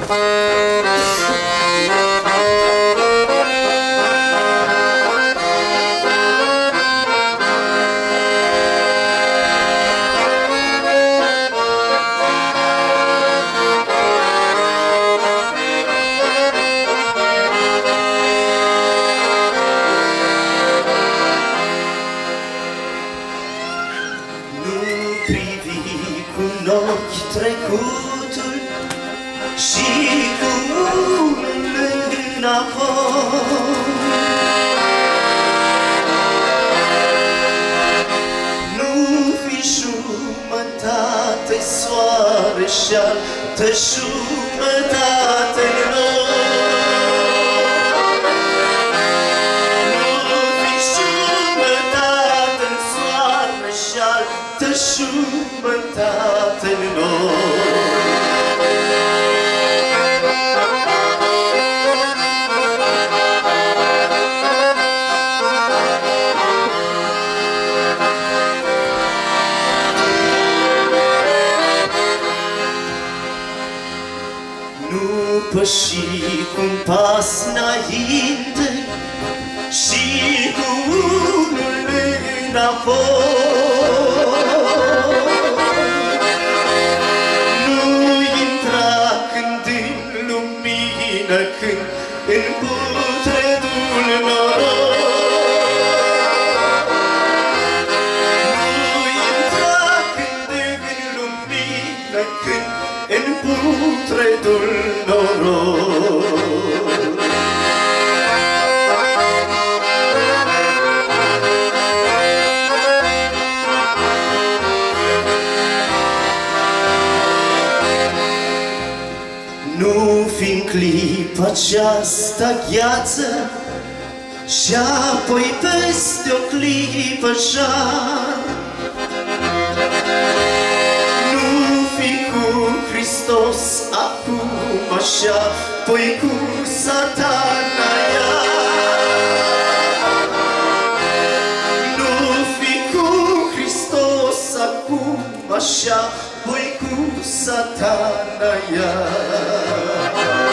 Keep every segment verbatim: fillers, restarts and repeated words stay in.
Trecutul și cu unul înapoi. Nu fi jumătate soare și altă jumătate noi. Nu fi jumătate soare și altă jumătate noi. Păși cu un pas înainte și cu unul înapoi. Nu intra când în lumină, când în putredul noroi. Nu intra când în lumină, când în putredul noroi. Nu fi-n clipa aceasta gheață și apoi peste o clipă jar. Nu fi cu Hristos acum și apoi cu Satana iar. Nu fi cu Hristos acum și apoi cu Satana iar.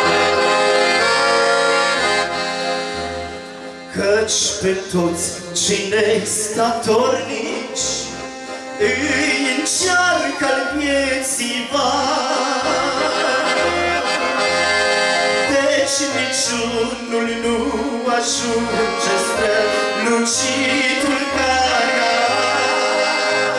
Căci pe toți cine statornici îi încearcă-l vieții var. Deci niciunul nu ajunge strălucitul carar.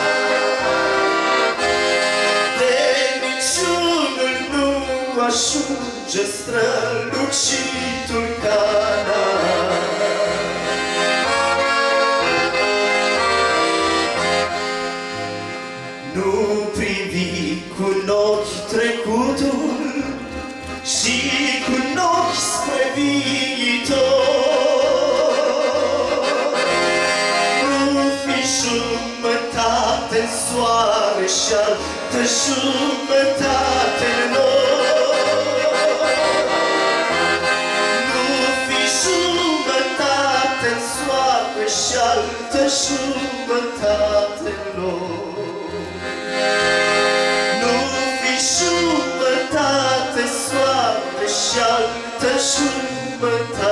De niciunul nu ajunge strălucitul carar. Nu privi cu ochi trecutul și cu ochi spre viitor. Nu fi jumătate în soare și altă jumătate în noi. Nu fi jumătate în soare și altă jumătate în noi. Nu fi jumătate soare și altă jumătate